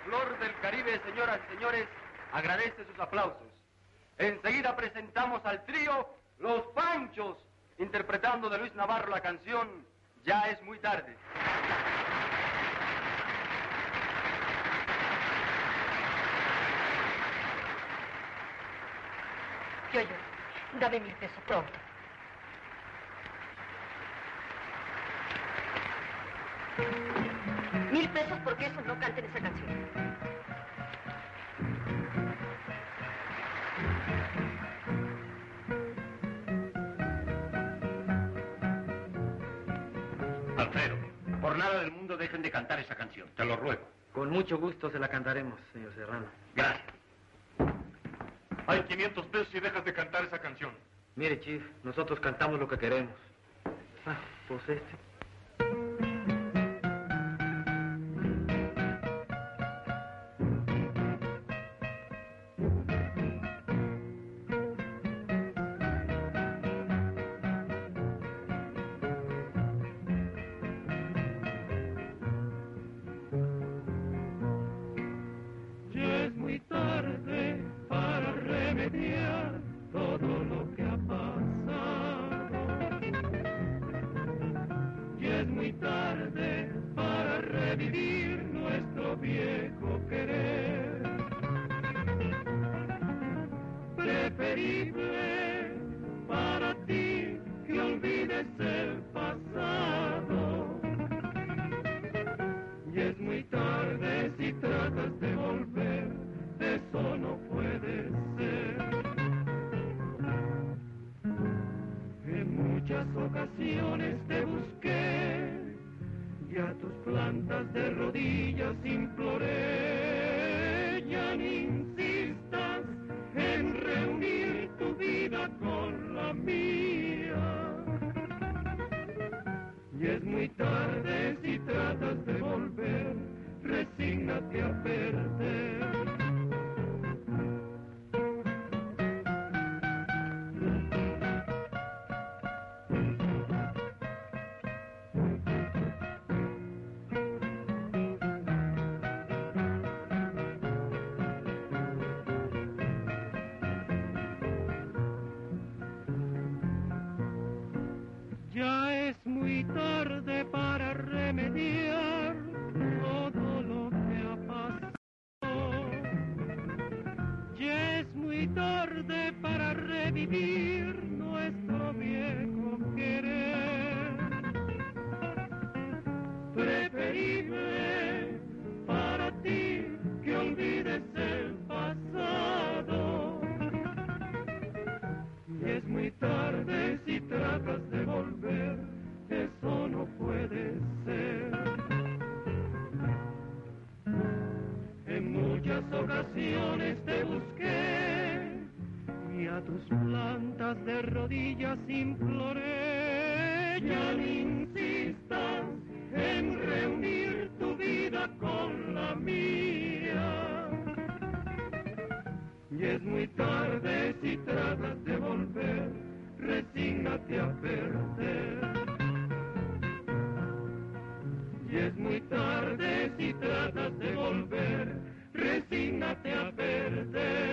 flor del Caribe, señoras y señores, agradece sus aplausos. Enseguida presentamos al trío Los Panchos, interpretando de Luis Navarro la canción Ya es muy tarde. Yo, dame 1000 pesos pronto. $1000 porque esos no canten esa canción. Alfredo, por nada del mundo dejen de cantar esa canción, te lo ruego. Con mucho gusto se la cantaremos, señor Serrano. Gracias. Hay 500 pesos si dejas de cantar esa canción. Mire, Chief, nosotros cantamos lo que queremos. Pues este. Muy tarde si tratas de volver, resígnate a perder.